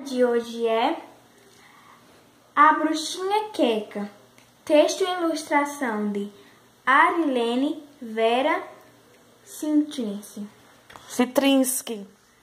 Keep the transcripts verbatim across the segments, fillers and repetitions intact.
de hoje é A Bruxinha Queca. Texto e ilustração de Arilene Vera Citrinsky. Citrinsky.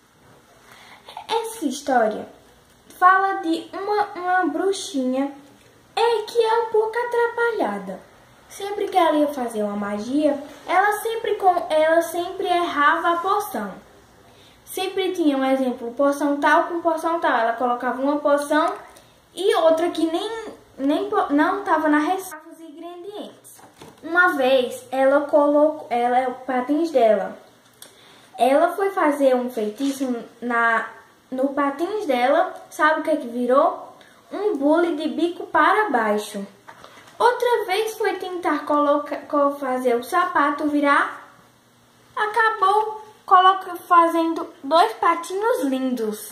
Essa história fala de uma, uma bruxinha é, que é um pouco atrapalhada. Sempre que ela ia fazer uma magia, ela sempre, com, ela sempre errava a poção. Sempre tinha um exemplo, poção tal com poção tal. Ela colocava uma poção e outra que nem, nem não estava na receita dos ingredientes. Uma vez, ela colocou ela, o patins dela. Ela foi fazer um feitiço na, no patins dela. Sabe o que é que virou? Um bule de bico para baixo. Outra vez foi tentar colocar, fazer o sapato virar. Acabou coloca, fazendo dois patinhos lindos.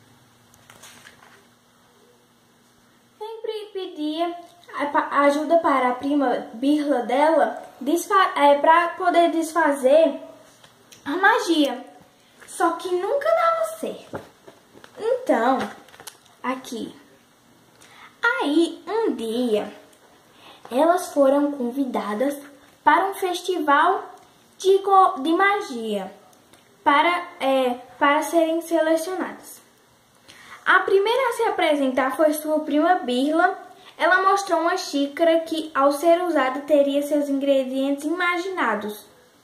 Sempre pedia ajuda para a prima Birla dela é, para poder desfazer a magia. Só que nunca dava certo. Então, aqui. Aí, um dia, elas foram convidadas para um festival de, de magia. Para, é, para serem selecionadas. A primeira a se apresentar foi sua prima Birla. Ela mostrou uma xícara que, ao ser usada, teria seus ingredientes imaginados.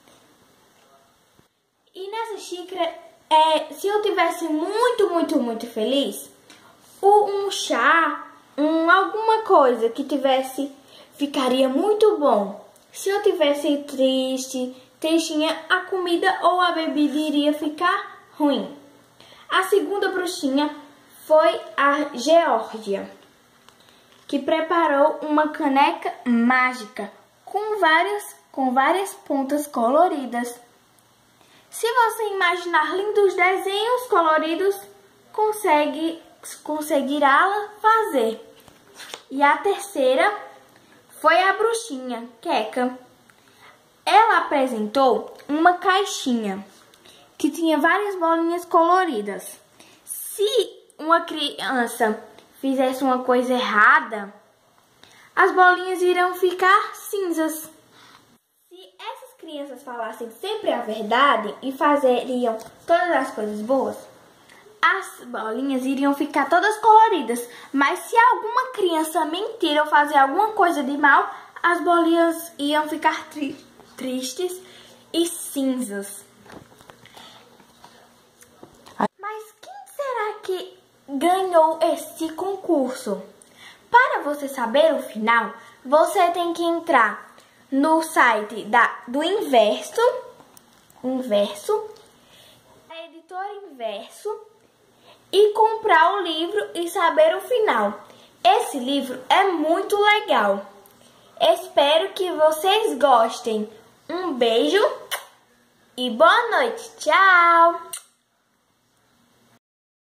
E nessa xícara, é, se eu tivesse muito, muito, muito feliz, um chá, um, alguma coisa que tivesse, ficaria muito bom. Se eu tivesse triste, tristinha, a comida ou a bebida iria ficar ruim. A segunda bruxinha foi a Geórgia, que preparou uma caneca mágica com várias, com várias pontas coloridas. Se você imaginar lindos desenhos coloridos, consegue, conseguirá fazer. E a terceira foi a bruxinha Queca. Ela apresentou uma caixinha que tinha várias bolinhas coloridas. Se uma criança fizesse uma coisa errada, as bolinhas iriam ficar cinzas. Se essas crianças falassem sempre a verdade e fazeriam todas as coisas boas, as bolinhas iriam ficar todas coloridas. Mas se alguma criança mentir ou fazer alguma coisa de mal, as bolinhas iam ficar tristes. tristes e cinzas. Mas quem será que ganhou esse concurso? Para você saber o final, você tem que entrar no site da, do Inverso, Inverso, a editora Inverso, e comprar o livro e saber o final. Esse livro é muito legal. Espero que vocês gostem. Um beijo e boa noite. Tchau!